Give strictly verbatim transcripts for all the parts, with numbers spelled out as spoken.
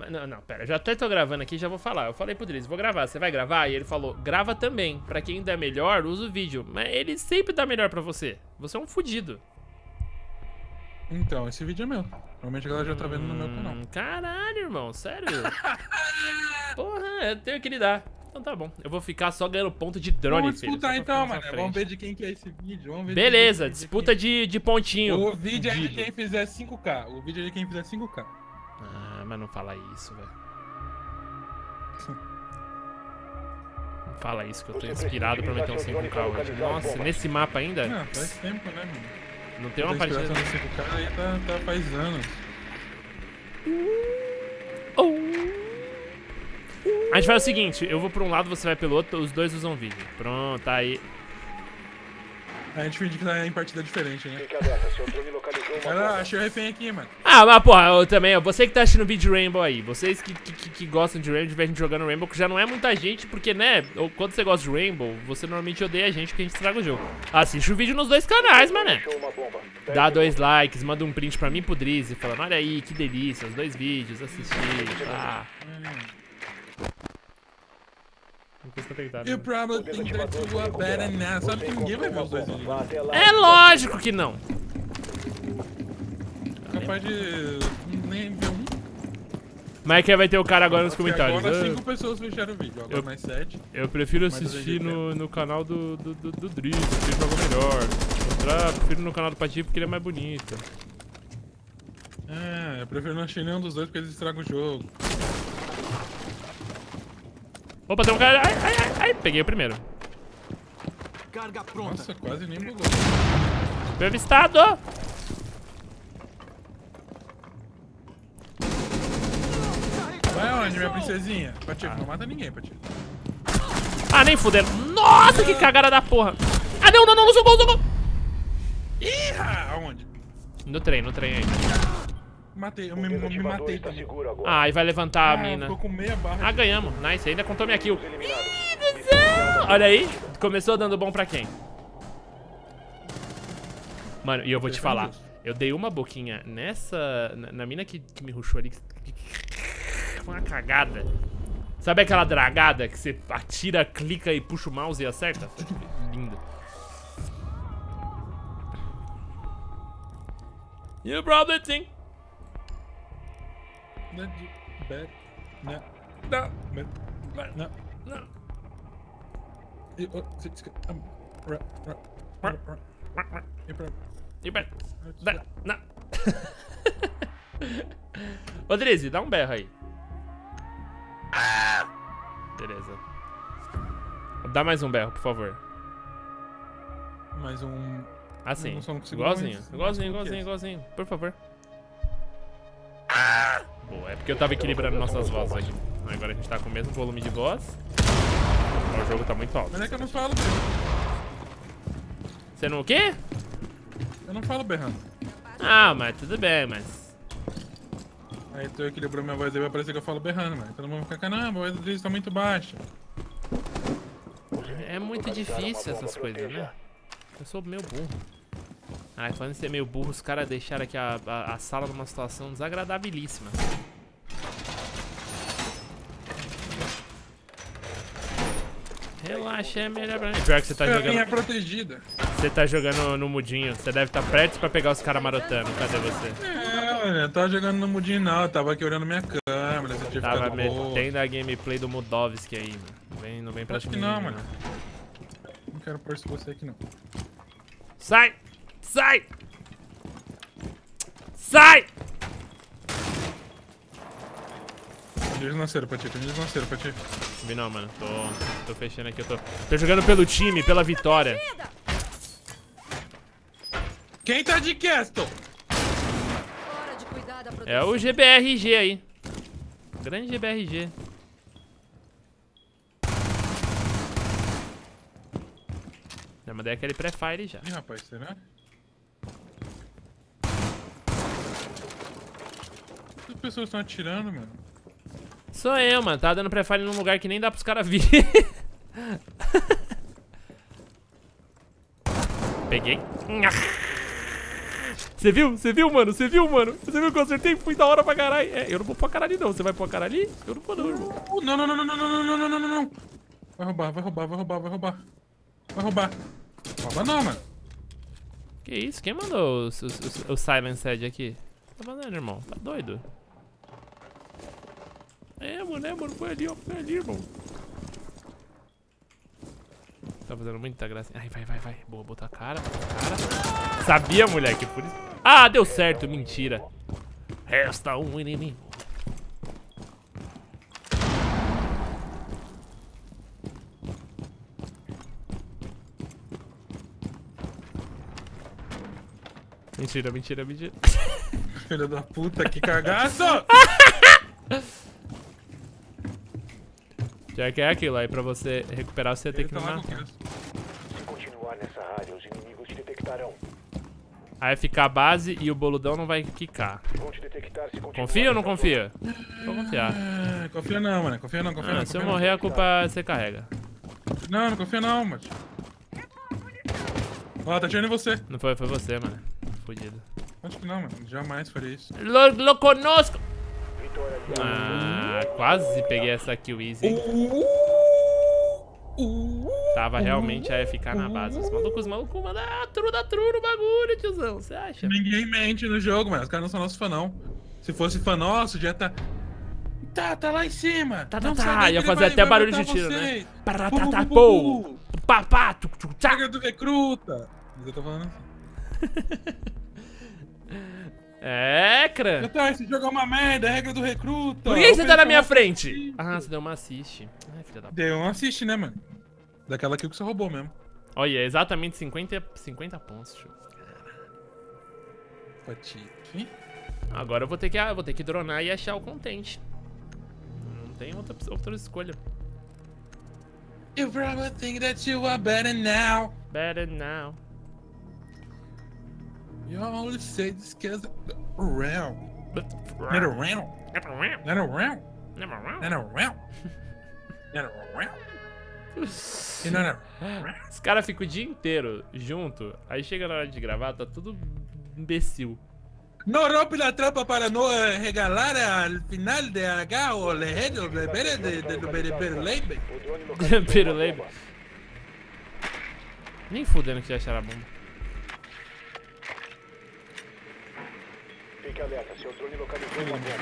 Não, não, pera, já até tô gravando aqui, já vou falar. Eu falei pro Drizzy, vou gravar, você vai gravar? E ele falou, grava também. Pra quem der melhor, usa o vídeo. Mas ele sempre dá melhor pra você. Você é um fudido. Então, esse vídeo é meu. Normalmente a galera já tá vendo no meu canal. Caralho, irmão, sério? Porra, eu tenho que lidar. Então tá bom, eu vou ficar só ganhando ponto de drone, Vamos filho. disputar então, mano. Vamos ver de quem que é esse vídeo. Vamos ver Beleza, de disputa de, de pontinho. O vídeo é de quem fizer cinco K. O vídeo é de quem fizer cinco K. Ah, mas não fala isso, velho. Não fala isso, que eu tô inspirado pra meter um cinco K hoje. Nossa, nesse mapa ainda? Não, faz tempo, né, mano? Não tem uma partida... no cinco K aí tá, tá faz anos. Oh. A gente faz o seguinte, eu vou pra um lado, você vai pelo outro, os dois usam vídeo. Pronto, tá aí. A gente finge que tá em partida diferente, né? Cara, achei o refém aqui, mano. Ah, mas porra, eu também, ó, você que tá assistindo o vídeo de Rainbow aí, vocês que, que, que gostam de Rainbow, de ver a gente jogando Rainbow, que já não é muita gente, porque, né, quando você gosta de Rainbow, você normalmente odeia a gente porque a gente estraga o jogo. Assiste o vídeo nos dois canais, mané. Dá dois likes, manda um print pra mim e pro Drizzy, falando, olha aí, que delícia, os dois vídeos, assistir, ah. You probably think that you are better now. Sabe que ninguém vai ver os dois vídeos. É lógico que não. Capaz de nem ver um. Mas é que vai ter o cara agora nos Porque comentários. agora Eu, cinco pessoas fecharam o vídeo, agora eu, mais sete. eu prefiro assistir no, no canal do, do, do, do Drizzy, porque ele joga melhor. Mostrar, prefiro no canal do Pati porque ele é mais bonito. É, eu prefiro não assistir nenhum dos dois porque eles estragam o jogo. Opa, tem um cara. Ai, ai, ai, ai. Peguei o primeiro. Carga pronta. Nossa, quase nem bugou. Foi avistado. Vai onde, minha princesinha? Patico, ah. Não mata ninguém, Patico. Ah, nem fudendo. Nossa, que cagada da porra. Ah, não, não, não, não socorro, socorro. Ih, aonde? No trem, no trem aí. Matei, eu me, me matei também. Ah, e vai levantar ah, a mina. Ficou com meia barra. Ah, ganhamos. Nice, ainda contou minha kill. Ih, do céu. Olha aí, começou dando bom pra quem? Mano, e eu vou te falar. Eu dei uma boquinha nessa... Na, na mina que, que me rushou ali. Foi uma cagada. Sabe aquela dragada que você atira, clica e puxa o mouse e acerta? Lindo. You probably think... Não, não, não, não, não. Não. Ô, Drizzy, dá um berro aí. Beleza. Dá mais um berro, por favor. Mais um... Assim, igualzinho, igualzinho, igualzinho, igualzinho. Por favor. Boa, é porque eu tava equilibrando nossas vozes aqui. Agora a gente tá com o mesmo volume de voz. O jogo tá muito alto. Mas é que eu não falo berrando. Você não o quê? Eu não falo berrando. Ah, mas tudo bem, mas... Aí tu equilibrou minha voz aí, vai parecer que eu falo berrando, mano. Todo mundo vai ficar, caramba, a voz do Drizzy tá muito baixa. É muito difícil essas coisas, né? Eu sou meio burro. Ah, falando em ser meio burro, os caras deixaram aqui a, a, a sala numa situação desagradabilíssima. Relaxa, é melhor pra mim. Pior que você tá jogando... é protegida. Você tá jogando no mudinho. Você deve estar tá perto pra pegar os caras marotando. Cadê você? É, olha, eu tava jogando no mudinho não. Eu tava aqui olhando minha câmera. Você tinha tava ficado metendo a gameplay do Mudovski aí, mano. Não vem, não vem pra Acho que não, mano. Não. Não quero pôr você aqui, não. Sai! Sai! Sai! Deslanceiro pra ti, deslanceiro pra ti. Vi não, mano. Tô, tô fechando aqui. Eu tô, tô jogando pelo time, pela vitória. Quem tá de Castle? É o G B R G aí. Grande G B R G. Já mandei aquele pré-fire já. Ih, rapaz, será? As pessoas estão atirando, mano. Sou eu, mano. Tá dando pré-fire num lugar que nem dá pros caras virem. Peguei. Você viu? Você viu, mano? Você viu, mano? Você viu que eu acertei? Fui da hora pra caralho. É, eu não vou pôr a cara ali, não. Você vai pôr a cara ali? Eu não vou, não, irmão. Não, não, não, não, não, não, não, não, não, não, não. Vai roubar, vai roubar, vai roubar, vai roubar. Vai roubar. Rouba não, mano. Que isso? Quem mandou o, o, o, o Silence Head aqui? Tá fazendo, irmão? Tá doido? É, mano, é, mano. Foi ali, ó. Foi ali, irmão. Tá fazendo muita graça. Ai, vai, vai, vai. Boa, botar a cara, botar a cara. Sabia, moleque, por isso. Ah, deu certo, mentira. Resta um inimigo. Mentira, mentira, mentira. Filho da puta, que cagaço! Já que é aquilo aí, pra você recuperar, você tem que Ele me tá lá matar. com o Se continuar nessa área, os inimigos te detectarão. Aí ficar a base e o boludão não vai quicar. Vão te detectar se continuar. Confia ou não nessa confia? Vou confiar. Ah, confia não, mano. Confia não, confia Ah, não. se eu confia morrer, a culpa você carrega. não. Não, não confia não, mano. Ó, tá atirando em você. Não foi, foi você, mano. Fudido. Acho que não, mano. Jamais faria isso. Lo, lo conosco! Vitória de Ah, quase peguei essa kill easy. Tava realmente a ficar na base. Os malucos, os malucos mandam a tru da tru no bagulho, tiozão. Você acha? Ninguém mente no jogo, mano. Os caras não são nossos fã, não. Se fosse fã nosso, já tá... Tá, tá lá em cima. Tá, tá, Não tá. sabia que Ia ele fazer vai- até vai barulho matar de tiro, né? vocês. Paratata, Bu, bu, bu, pô! bu, bu. Papá, tuc, tuc, tchac. Regra do recruta. Mas eu tô falando assim. É, Já crã. tá, esse jogo é uma merda, é regra do recruta. Por que você tá na minha Ofensão frente? assiste. Ah, você deu uma assist. Ai, filha da p. Deu um assiste, né, mano? Daquela kill que você roubou mesmo. Olha, é exatamente cinquenta, cinquenta pontos, tio. Patife. Agora eu vou ter que, eu vou ter que dronar e achar o contente. Não tem outra, outra escolha. You probably think that you are better now. Better now. You always say this cause around. Not around. Not around. Not around. Not around. You're not around. Os caras ficam o dia inteiro junto, aí chega na hora de gravar, tá tudo imbecil. No rompe la trampa para no eh, regalar al final de acá o legenio de de de de de Berleibe. O drone localizou uma Pirulebe. bomba. Nem fudendo que já acharam a bomba. Fique alerta, seu drone localizou uma bomba.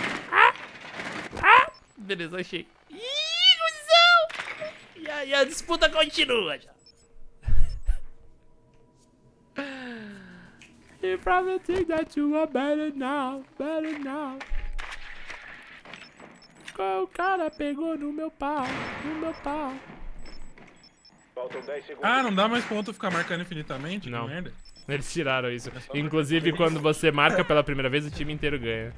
Beleza, achei. Ih, cuzão! E aí a disputa continua já. You probably think that you are better now, better now. O cara pegou no meu pau, no meu pau. Faltam dez segundos. Ah, não dá mais ponto ficar marcando infinitamente? Não. Que merda. Eles tiraram isso. Inclusive, quando você marca pela primeira vez, o time inteiro ganha.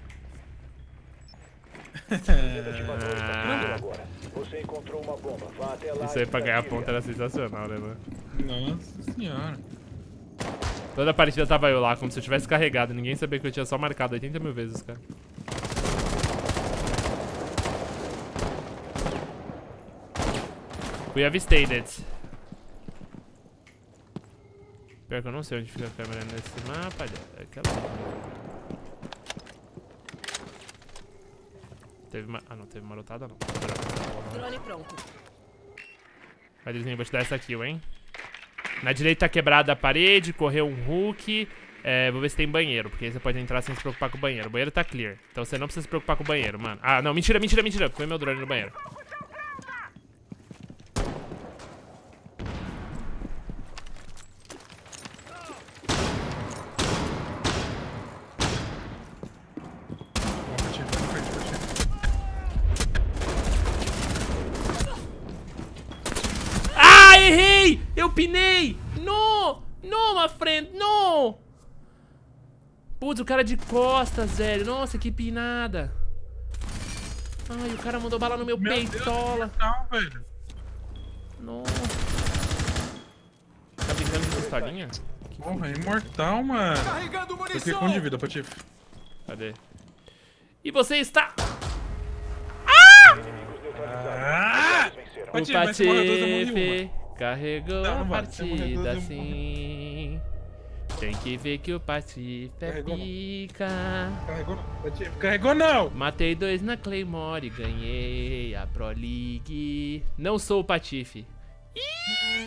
Ativador está Ah. pronto agora. Você encontrou uma bomba. Vá até lá. Isso aí e pra ganhar desatire-a. ponto era sensacional, né, mano? Nossa senhora. Toda a partida tava eu lá, como se eu tivesse carregado. Ninguém sabia que eu tinha só marcado oitenta mil vezes, cara. We have stated. Pior que eu não sei onde fica a câmera nesse mapa. É aquela... Teve uma... Ah, não, teve uma rotada, não. Drone pronto. Vai, Disney, vou te dar essa kill, hein? Na direita tá quebrada a parede, correu um hook. É, vou ver se tem banheiro, porque aí você pode entrar sem se preocupar com o banheiro. O banheiro tá clear, então você não precisa se preocupar com o banheiro, mano. Ah, não, mentira, mentira, mentira. Foi meu drone no banheiro. Patife, patife, patife. Ah, errei! Eu pinei! No! No, my friend, no! Putz, o cara de costas, velho. Nossa, que pinada. Ai, o cara mandou bala no meu, Meu Deus, peitola. Não, velho. Nossa. Tá brincando de pistolinha? Porra, é imortal, mano. Carregando Eu fiquei munição. com um de vida, Patife. Cadê? E você está... Inimigos neutralizados. Ah! Eles venceram. O Patife, vai ser morrer duas, eu morri Patife carregou Não, a não vai, você morreu partida duas, eu assim. Tem que ver que o Patife é Carregou, não. pica. Carregou não. Patife, carregou não. Matei dois na Claymore e ganhei a Pro League. Não sou o Patife. Ih!